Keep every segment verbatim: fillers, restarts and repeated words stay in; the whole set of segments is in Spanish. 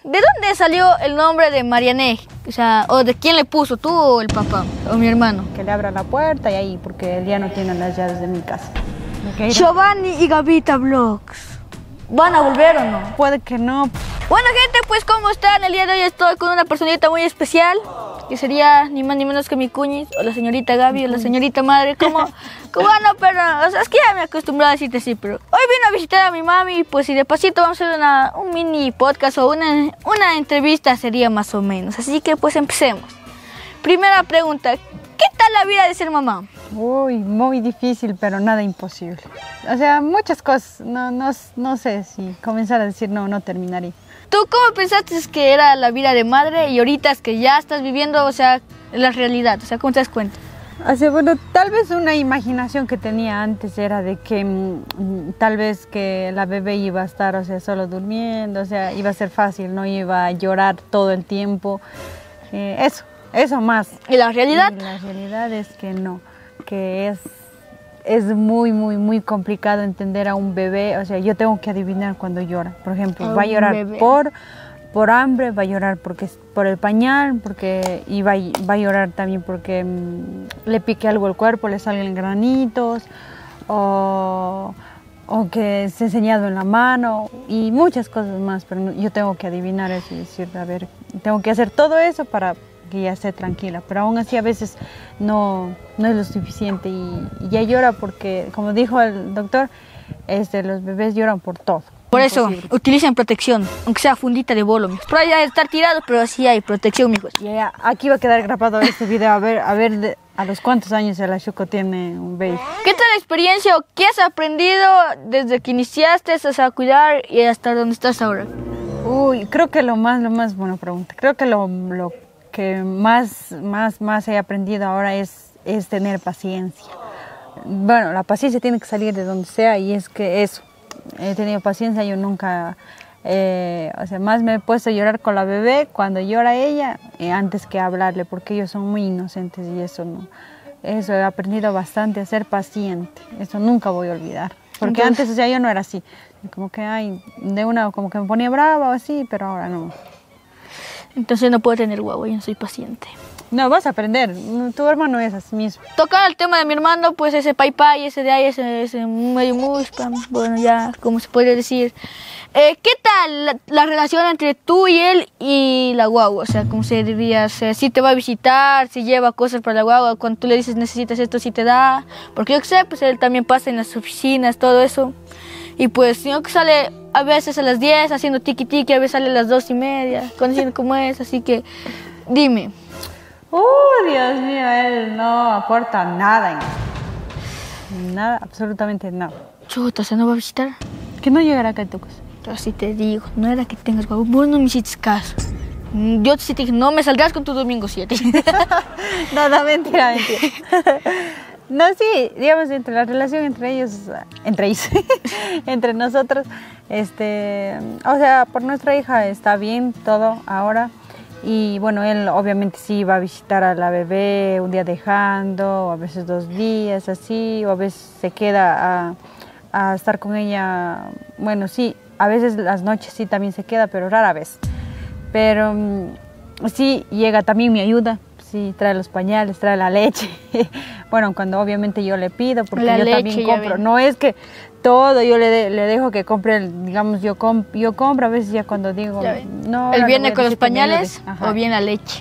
¿de dónde salió el nombre de Mariané? O sea, ¿o de quién le puso, tú o el papá, o mi hermano? Que le abra la puerta y ahí, porque él ya no tiene las llaves de mi casa. ¿Okay? Giovanni y Gavita Vlogs. ¿Van a volver o no? Puede que no. Bueno, gente, pues ¿cómo están? El día de hoy estoy con una personita muy especial, que sería ni más ni menos que mi cuñis, o la señorita Gaby, o la señorita madre, como, como no, pero, o sea, es que ya me he acostumbrado a decirte así, pero hoy vine a visitar a mi mami, pues y de pasito vamos a hacer una, un mini podcast o una, una entrevista sería más o menos, así que pues empecemos. Primera pregunta, ¿qué tal la vida de ser mamá? Uy, muy difícil, pero nada imposible. O sea, muchas cosas, no, no, no sé si comenzar a decir no, no terminaría. ¿Tú cómo pensaste que era la vida de madre y ahorita es que ya estás viviendo, o sea, la realidad? O sea, ¿cómo te das cuenta? O sea, bueno, tal vez una imaginación que tenía antes era de que mm, tal vez que la bebé iba a estar, o sea, solo durmiendo, o sea, iba a ser fácil, no iba a llorar todo el tiempo. Eh, eso, eso más. ¿Y la realidad? Y la realidad es que no, que es... Es muy, muy, muy complicado entender a un bebé. O sea, yo tengo que adivinar cuando llora. Por ejemplo, va a llorar por, por hambre, va a llorar porque, por el pañal, porque, y va, va a llorar también porque mmm, le pique algo el cuerpo, le salen granitos, o, o que se ha enseñado en la mano, y muchas cosas más. Pero yo tengo que adivinar eso y decir, a ver, tengo que hacer todo eso para que ya esté tranquila, pero aún así a veces no, no es lo suficiente y, y ya llora porque, como dijo el doctor, este, los bebés lloran por todo. Por eso, utilicen protección, aunque sea fundita de bolo, mijos. Por ahí ya estar tirado, pero sí hay protección, mijos. Ya, ya, aquí va a quedar grabado este video, a ver, a ver de, a los cuántos años el Ashuko tiene un baby. ¿Qué tal la experiencia o qué has aprendido desde que iniciaste a cuidar y hasta donde estás ahora? Uy, creo que lo más, lo más, buena pregunta, creo que lo, lo que más, más, más he aprendido ahora es, es tener paciencia. Bueno, la paciencia tiene que salir de donde sea y es que eso, he tenido paciencia, yo nunca, eh, o sea, más me he puesto a llorar con la bebé cuando llora ella, eh, antes que hablarle, porque ellos son muy inocentes y eso no, eso he aprendido bastante a ser paciente, eso nunca voy a olvidar. Porque Entonces, antes, o sea, yo no era así, como que, ay, de una, como que me ponía brava o así, pero ahora no. Entonces no puedo tener guagua, yo no soy paciente. No, vas a aprender. Tu hermano es así mismo. Tocar el tema de mi hermano, pues ese pai pai, ese de ahí, ese, ese medio mushpa, bueno, ya, como se podría decir. Eh, ¿Qué tal la, la relación entre tú y él y la guagua? O sea, ¿cómo se diría? O sea, si te va a visitar, si lleva cosas para la guagua, cuando tú le dices necesitas esto, si te da. Porque yo sé, pues él también pasa en las oficinas, todo eso. Y pues, si no que sale a veces a las diez haciendo tiki tiki, a veces sale a las dos y media, conociendo cómo es, así que dime. ¡Uh, Dios mío! Él no aporta nada en esto. Nada, absolutamente nada. Chuta, ¿se no va a visitar? Que no llegará acá en tu casa. Así te digo, no era que tengas guagua, vos no me hiciste caso. Yo sí te dije, no me saldrás con tu domingo siete. No, no, mentira, mentira. No, sí, digamos, entre la relación entre ellos, entre ellos, entre nosotros, este, o sea, por nuestra hija está bien todo ahora. Y bueno, él obviamente sí va a visitar a la bebé un día dejando, o a veces dos días así, o a veces se queda a, a estar con ella, bueno, sí, a veces las noches sí también se queda, pero rara vez. Pero sí, llega también mi ayuda. Sí, trae los pañales, trae la leche. Bueno, cuando obviamente yo le pido, porque la yo leche, también compro. No es que todo yo le, de, le dejo que compre, digamos, yo, comp, yo compro a veces ya cuando digo... No, ¿él viene con los pañales o viene la leche?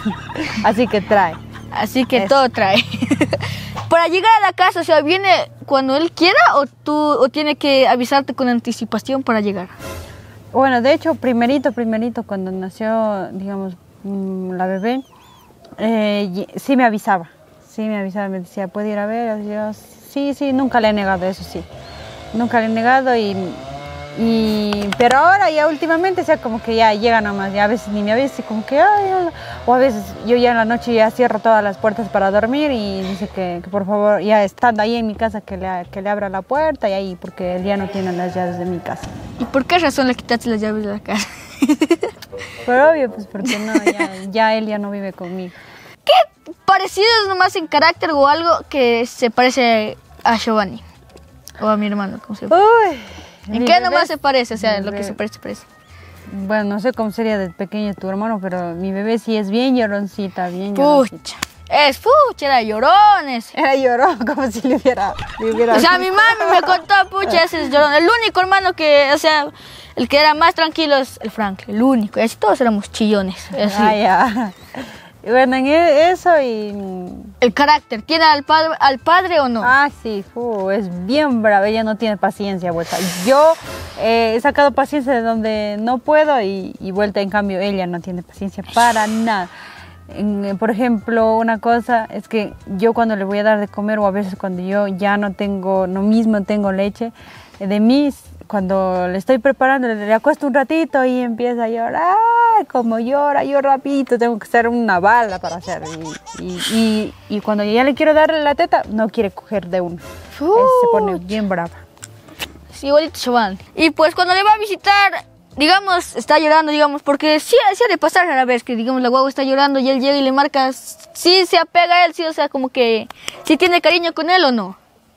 Así que trae. Así que Eso. todo trae. Para llegar a la casa, o sea, ¿viene cuando él quiera o tú o tiene que avisarte con anticipación para llegar? Bueno, de hecho, primerito, primerito, cuando nació, digamos, la bebé, Eh, sí me avisaba, sí me avisaba, me decía, ¿puede ir a ver? Yo, sí, sí, nunca le he negado, eso sí, nunca le he negado, y, y, pero ahora ya últimamente, o sea, como que ya llega nomás, ya a veces ni me avisa, como que, ay, o a veces yo ya en la noche ya cierro todas las puertas para dormir y dice que, que por favor, ya estando ahí en mi casa, que le, que le abra la puerta y ahí, porque él ya no tiene las llaves de mi casa. ¿Y por qué razón le quitaste las llaves de la casa? Pero obvio, pues porque no, ya, ya él ya no vive conmigo. ¿Qué parecidos nomás en carácter o algo que se parece a Giovanni? O a mi hermano, ¿cómo se llama? Uy, ¿En qué nomás se parece? O sea, lo que se parece, se parece. bueno, no sé cómo sería de pequeño tu hermano, pero mi bebé sí es bien lloroncita, bien lloroncita. Pucha. Es pucha, era llorones. Era llorón, como si le hubiera... Le hubiera... O sea, mi mami me contó, pucha, ese es llorón. El único hermano que, o sea, el que era más tranquilo es el Frank, el único. Y así todos éramos chillones. Así. Ah, ya. Y bueno, en eso y... El carácter, ¿tiene al padre, al padre o no? Ah, sí, uh, es bien brava, ella no tiene paciencia, vuelta. Yo eh, he sacado paciencia de donde no puedo y, y vuelta, en cambio, ella no tiene paciencia para nada. En, por ejemplo, una cosa es que yo cuando le voy a dar de comer o a veces cuando yo ya no tengo, no mismo tengo leche, de mí, cuando le estoy preparando, le, le acuesto un ratito y empieza a llorar, como llora, yo rapidito, tengo que hacer una bala para hacer. Y, y, y, y cuando ya le quiero darle la teta, no quiere coger de uno. Se pone bien brava. Sí, igualito Chaval. Y pues cuando le va a visitar, digamos, está llorando, digamos, porque sí, sí ha de pasar a la vez que, digamos, la guagua está llorando y él llega y le marca, sí se apega a él, sí, o sea, como que, sí tiene cariño con él o no.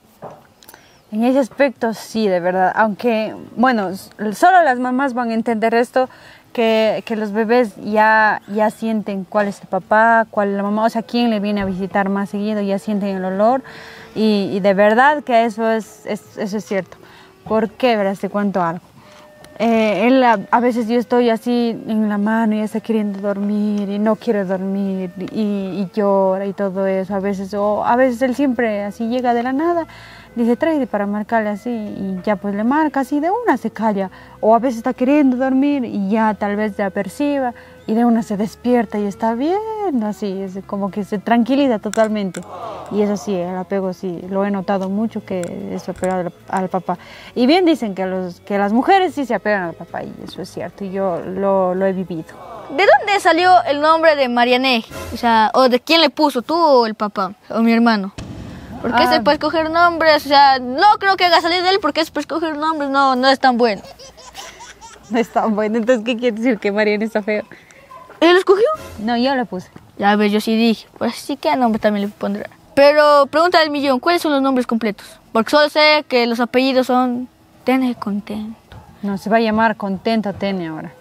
En ese aspecto sí, de verdad, aunque, bueno, solo las mamás van a entender esto, que, que los bebés ya, ya sienten cuál es el papá, cuál es la mamá, o sea, quién le viene a visitar más seguido, ya sienten el olor, y, y de verdad que eso es, es, eso es cierto. ¿Por qué? Verás, te cuento algo. Eh, él, a, a veces yo estoy así en la mano y está queriendo dormir y no quiere dormir y, y llora y todo eso, a veces, o a veces él siempre así llega de la nada, dice trae para marcarle así y ya pues le marca así, de una se calla, o a veces está queriendo dormir y ya tal vez se aperciba y de una se despierta y está bien, así, es como que se tranquiliza totalmente. Y eso sí, el apego sí, lo he notado mucho, que es apegado al, al papá. Y bien dicen que, los, que las mujeres sí se apegan al papá y eso es cierto, y yo lo, lo he vivido. ¿De dónde salió el nombre de Mariané? O sea, ¿o de quién le puso, tú o el papá, o mi hermano? Porque ah. se puede escoger nombres, o sea, no creo que haga salir de él porque es para escoger nombres, no, no es tan bueno. No es tan bueno, entonces ¿qué quiere decir? ¿Que Mariana está feo? ¿Él lo escogió? No, yo lo puse. Ya ves, yo sí dije, pues sí, ¿qué nombre también le pondrá? Pero pregunta del millón, ¿cuáles son los nombres completos? Porque solo sé que los apellidos son Tene Contento. No, se va a llamar Contento Tene ahora.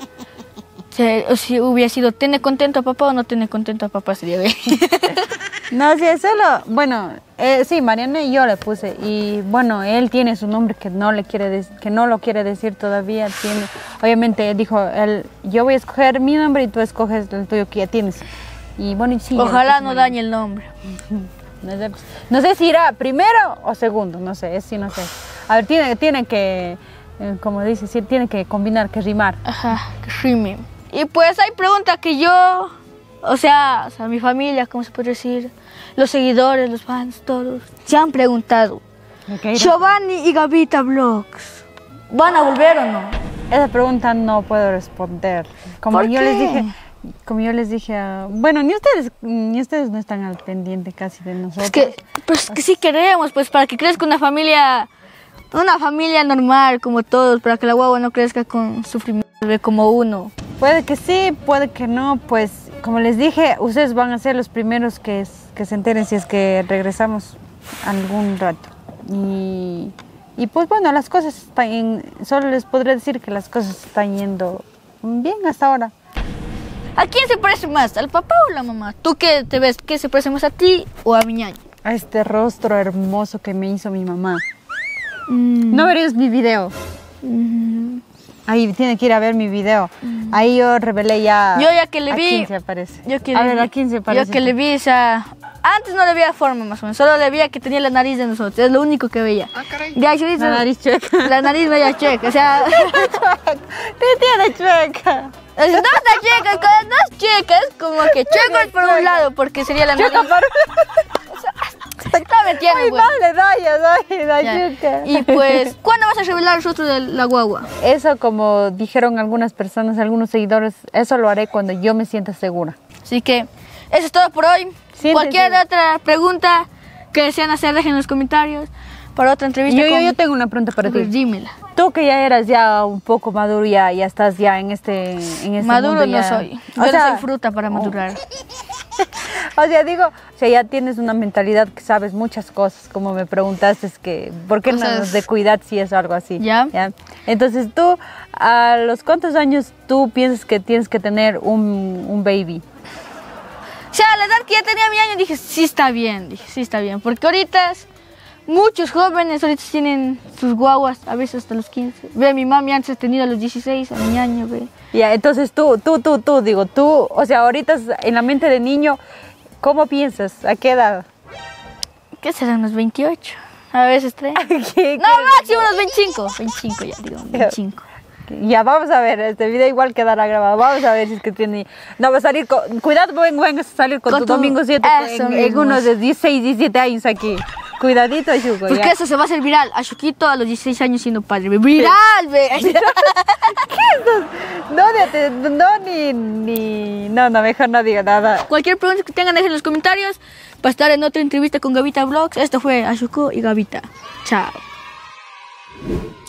Si, o si hubiera sido Tene Contento a papá o no Tene Contento a papá sería bien. No, sí, solo, bueno, eh, sí, Mariana y yo le puse, y bueno, él tiene su nombre que no le quiere que no lo quiere decir todavía, tiene, obviamente dijo, él, yo voy a escoger mi nombre y tú escoges el tuyo que ya tienes, y bueno, y sí. Ojalá no dañe el nombre. No sé, no sé si irá primero o segundo, no sé, es sí, no sé. A ver, tiene, tiene que, eh, como dice, sí, tiene que combinar, que rimar. Ajá, que rime. Y pues hay preguntas que yo... O sea, o sea, mi familia, ¿cómo se puede decir? Los seguidores, los fans, todos, se han preguntado. Okay, Giovanni y Gavita Vlogs, ¿van a volver o no? Esa pregunta no puedo responder. Como ¿Por yo qué? les dije, como yo les dije, a, bueno, ni ustedes, ni ustedes no están al pendiente casi de nosotros. Es que, pues que sí queremos, pues para que crezca una familia, una familia normal como todos, para que la guagua no crezca con sufrimiento como uno. Puede que sí, puede que no, pues como les dije, ustedes van a ser los primeros que, que se enteren si es que regresamos algún rato. Y, y pues bueno, las cosas están, solo les podré decir que las cosas están yendo bien hasta ahora. ¿A quién se parece más? ¿Al papá o a la mamá? ¿Tú qué te ves? ¿Qué se parece más a ti o a mi ñaña? A este rostro hermoso que me hizo mi mamá. Mm. No verías mi video. Mm. Ahí tiene que ir a ver mi video. Mm. Ahí yo revelé ya. Yo ya que le vi. ¿A quién se parece? Yo que a le ver, vi, ¿a quién se parece? Yo que le vi esa. Antes no le veía forma más o menos, solo le veía que tenía la nariz de nosotros, es lo único que veía. Ah, caray. Ya, yo la nariz chueca. La nariz media chueca, o sea. ¿Qué tiene chueca? No está chueca, no es chueca, es como que chueca es por un lado, porque sería la nariz. Chueca por un lado. Me entiendes, Ay, pues. vale, daya, daya, daya. Y pues, ¿cuándo vas a revelar el rostro de la guagua? Eso, como dijeron algunas personas, algunos seguidores, eso lo haré cuando yo me sienta segura. Así que, eso es todo por hoy. Siéntese. Cualquier otra pregunta que desean hacer, dejen en los comentarios. Para otra entrevista. Yo, con... yo, yo tengo una pregunta para pues ti. Dímela. Tú que ya eras ya un poco maduro, ya, ya estás ya en este, en este Maduro mundo, no ya... soy. Yo o no sea, soy fruta para madurar. O sea, digo, o sea, ya tienes una mentalidad que sabes muchas cosas, como me preguntaste, es que, ¿por qué no Cosas... nos de cuidar si es algo así? ¿Ya? ¿Ya? Entonces tú, ¿a los cuántos años tú piensas que tienes que tener un, un baby? O sea, a la edad que ya tenía mi año dije, sí está bien, dije, sí está bien. Porque ahorita muchos jóvenes ahorita tienen sus guaguas, a veces hasta los quince. Ve, mi mami antes ha tenido a los dieciséis, a mi año, ve. Ya, entonces tú, tú, tú, tú, digo, tú, o sea, ahorita en la mente de niño, ¿cómo piensas? ¿A qué edad? ¿Qué serán unos veintiocho? A veces treinta. ¿Qué, No, máximo unos veinticinco. veinticinco ya, digo, veinticinco. Ya, vamos a ver, este video igual quedará grabado. Vamos a ver si es que tiene... No, va a salir con... Cuidado, ven, ven a salir con, con tu, tu domingo siete en, en unos de dieciséis, diecisiete años aquí. Cuidadito, Ashuko. Porque ya. Eso se va a hacer viral. Ashuquito a los dieciséis años siendo padre. ¡Viral, ve! ¿Qué es eso? No, no, no, ni, ni... No, no, mejor no diga nada. Cualquier pregunta que tengan, dejen en los comentarios. Para estar en otra entrevista con Gavita Vlogs. Esto fue Ashuko y Gavita. Chao.